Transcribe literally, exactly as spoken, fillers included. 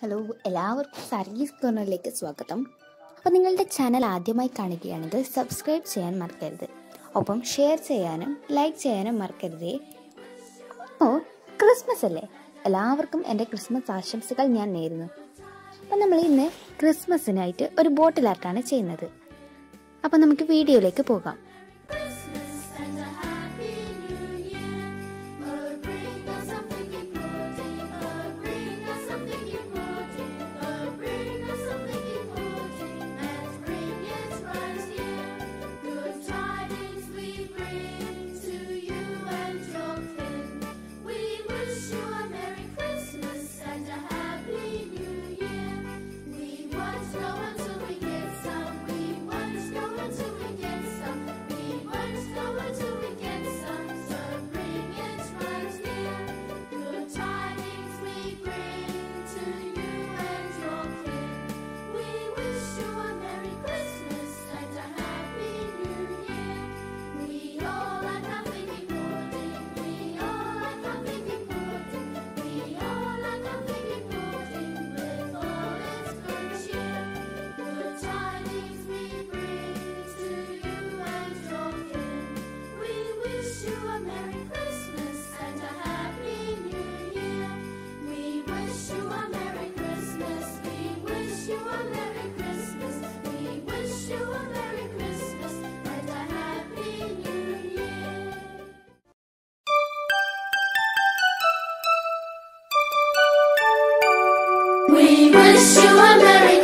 Hello, എല്ലാവർക്കും സർഗീസ് കോർണറിലേക്ക് സ്വാഗതം. അപ്പോൾ നിങ്ങളുടെ ചാനൽ ആദ്യമായി കാണുകയാണെങ്കിൽ സബ്സ്ക്രൈബ് ചെയ്യാൻ മറക്കരുത്. ഒപ്പം ഷെയർ ചെയ്യാനും ലൈക്ക് ചെയ്യാനും മറക്കരുതേ. അപ്പോൾ ക്രിസ്മസ് അല്ലേ, എല്ലാവർക്കും എൻ്റെ ക്രിസ്മസ് ആശംസകൾ ഞാൻ നേരുന്നു. അപ്പോൾ നമ്മൾ ഇന്ന് ക്രിസ്മസിനായിട്ട് ഒരു ബോട്ടിൽ ആർട്ടാണ് ചെയ്യുന്നത്. അപ്പോൾ നമുക്ക് വീഡിയോയിലേക്ക് പോകാം. We wish you a Merry